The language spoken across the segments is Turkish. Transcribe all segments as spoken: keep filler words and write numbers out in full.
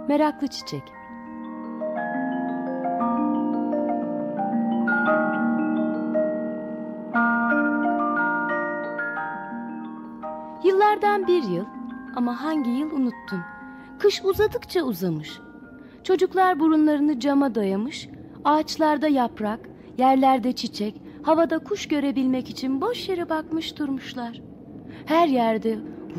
Meraklı Çiçek. Yıllardan bir yıl, ama hangi yıl unuttum. Kış uzadıkça uzamış. Çocuklar burunlarını cama dayamış, ağaçlarda yaprak, yerlerde çiçek, havada kuş görebilmek için boş yere bakmış durmuşlar. Her yerde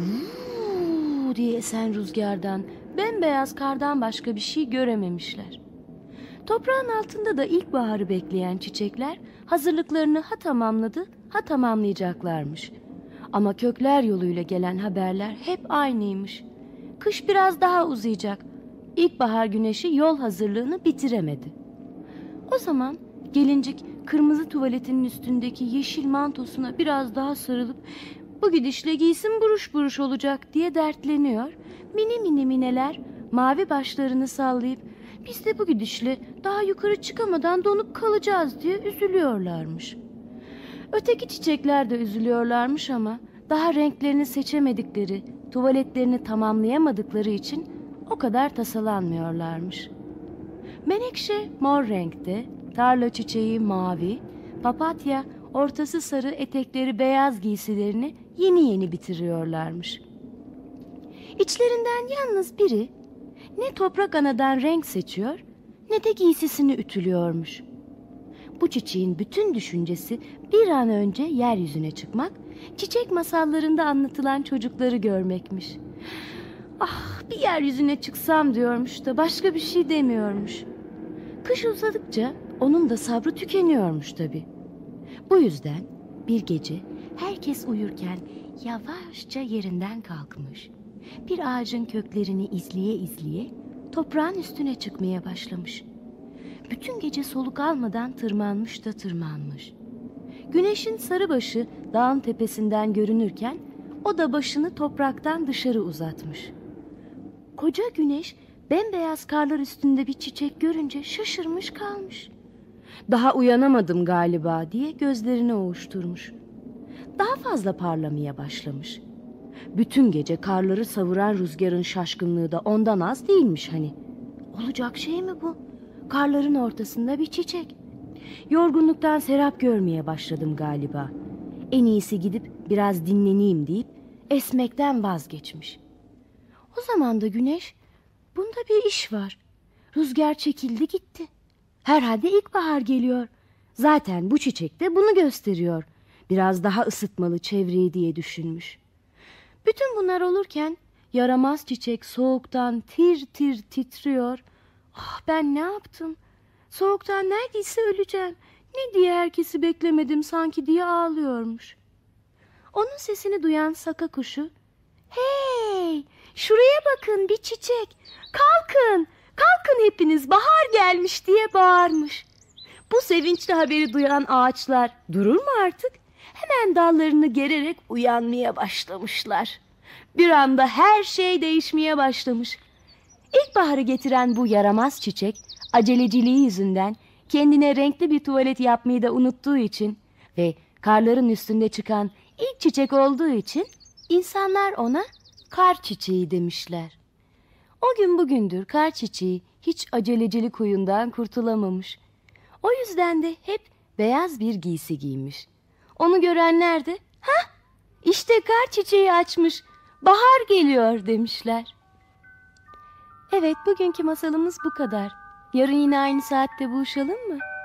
vuuu diye esen rüzgardan, bembeyaz kardan başka bir şey görememişler. Toprağın altında da ilkbaharı bekleyen çiçekler hazırlıklarını ha tamamladı, ha tamamlayacaklarmış. Ama kökler yoluyla gelen haberler hep aynıymış. Kış biraz daha uzayacak. İlkbahar güneşi yol hazırlığını bitiremedi. O zaman gelincik kırmızı tuvaletinin üstündeki yeşil mantosuna biraz daha sarılıp bu gidişle giysim buruş buruş olacak diye dertleniyor. Mini mini mineler mavi başlarını sallayıp biz de bu gidişle daha yukarı çıkamadan donup kalacağız diye üzülüyorlarmış. Öteki çiçekler de üzülüyorlarmış ama daha renklerini seçemedikleri, tuvaletlerini tamamlayamadıkları için o kadar tasalanmıyorlarmış. Menekşe mor renkte, tarla çiçeği mavi, papatya ortası sarı, etekleri beyaz giysilerini yeni yeni bitiriyorlarmış. İçlerinden yalnız biri ne toprak anadan renk seçiyor ne de giysisini ütülüyormuş. Bu çiçeğin bütün düşüncesi bir an önce yeryüzüne çıkmak, çiçek masallarında anlatılan çocukları görmekmiş. Ah, bir yeryüzüne çıksam diyormuş da başka bir şey demiyormuş. Kış uzadıkça onun da sabrı tükeniyormuş tabii. Bu yüzden bir gece herkes uyurken yavaşça yerinden kalkmış. Bir ağacın köklerini izleye izleye toprağın üstüne çıkmaya başlamış. Bütün gece soluk almadan tırmanmış da tırmanmış. Güneşin sarı başı dağın tepesinden görünürken o da başını topraktan dışarı uzatmış. Koca güneş bembeyaz karlar üstünde bir çiçek görünce şaşırmış kalmış. Daha uyanamadım galiba diye gözlerini ovuşturmuş. Daha fazla parlamaya başlamış. Bütün gece karları savuran rüzgarın şaşkınlığı da ondan az değilmiş hani. Olacak şey mi bu? Karların ortasında bir çiçek. Yorgunluktan serap görmeye başladım galiba. En iyisi gidip biraz dinleneyim deyip esmekten vazgeçmiş. O zaman da güneş, bunda bir iş var. Rüzgar çekildi gitti. Herhalde ilkbahar geliyor. Zaten bu çiçek de bunu gösteriyor. Biraz daha ısıtmalı çevreyi diye düşünmüş. Bütün bunlar olurken yaramaz çiçek soğuktan tir tir titriyor. Ah, ben ne yaptım? Soğuktan neredeyse öleceğim. Ne diye herkesi beklemedim sanki diye ağlıyormuş. Onun sesini duyan saka kuşu, hey, şuraya bakın bir çiçek, kalkın, kalkın hepiniz, bahar gelmiş diye bağırmış. Bu sevinçli haberi duyan ağaçlar durur mu artık? Hemen dallarını gererek uyanmaya başlamışlar. Bir anda her şey değişmeye başlamış. İlkbaharı getiren bu yaramaz çiçek aceleciliği yüzünden kendine renkli bir tuvalet yapmayı da unuttuğu için ve karların üstünde çıkan ilk çiçek olduğu için insanlar ona kar çiçeği demişler. O gün bugündür kar çiçeği hiç acelecilik huyundan kurtulamamış. O yüzden de hep beyaz bir giysi giymiş. Onu görenler de "Hah, işte kar çiçeği açmış, bahar geliyor" demişler. Evet, bugünkü masalımız bu kadar. Yarın yine aynı saatte buluşalım mı?